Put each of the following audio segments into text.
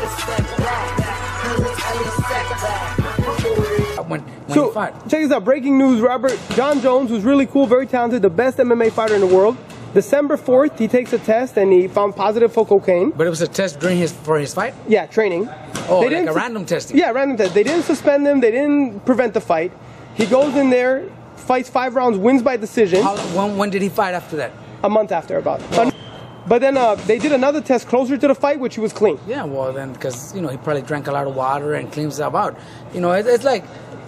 So, check this out. Breaking news, Robert. Jon Jones, who's really cool, very talented, the best MMA fighter in the world. December 4th, he takes a test and he found positive for cocaine. But it was a test for his fight? Yeah, training. Oh, like a random testing? Yeah, random test. They didn't suspend him. They didn't prevent the fight. He goes in there, fights 5 rounds, wins by decision. When did he fight after that? A month after, about. Oh. But then they did another test closer to the fight, which he was clean. Yeah, well then, because, you know, he probably drank a lot of water and cleaned himself out. You know, it's like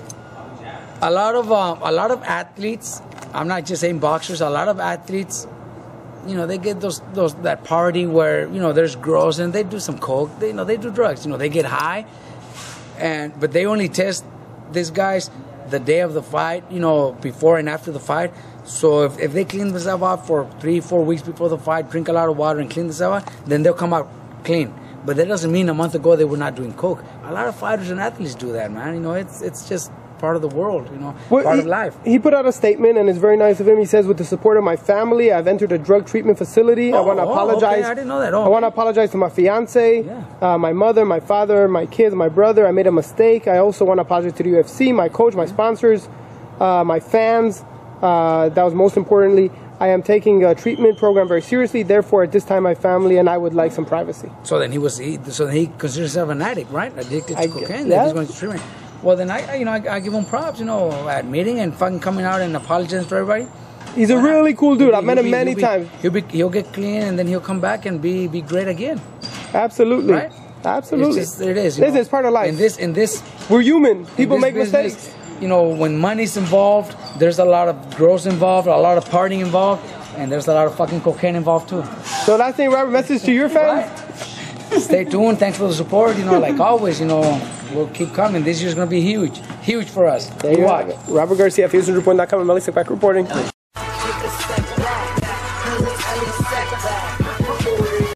a lot of athletes, I'm not just saying boxers, a lot of athletes, you know, they get that party where, you know, there's girls and they do some coke, they do drugs, you know, they get high, but they only test these guys the day of the fight, you know, before and after the fight. So if they clean themselves out for 3-4 weeks before the fight, drink a lot of water and clean themselves out, then they'll come out clean. But that doesn't mean a month ago they were not doing coke. A lot of fighters and athletes do that, man. You know, it's just part of the world, you know, part of life. He put out a statement, and it's very nice of him. He says, with the support of my family, I've entered a drug treatment facility. I want to apologize. Okay. I didn't know that. I want to apologize to my fiance, my mother, my father, my kids, my brother. I made a mistake. I also want to apologize to the UFC, my coach, my sponsors, my fans. That was most importantly. I am taking a treatment program very seriously. Therefore, at this time, my family and I would like some privacy. So then he considers himself an addict, right? Addicted to cocaine. Yeah. He's going to treatment. Well, then I give him props, you know, admitting and fucking coming out and apologizing for everybody. He's a really cool dude. I've met him many times. He'll get clean and then he'll come back and be great again. Absolutely. Right? Absolutely. It is. Listen, it's part of life. In this, we're human. People make mistakes. You know, when money's involved, there's a lot of girls involved, a lot of partying involved, and there's a lot of fucking cocaine involved too. So last thing, Robert, message to your fans? Right. Stay tuned. Thanks for the support. You know, like always, you know, we'll keep coming. This year's going to be huge. Huge for us. There you watch. Robert GARCIA, EsNews.com, and Melissa back reporting.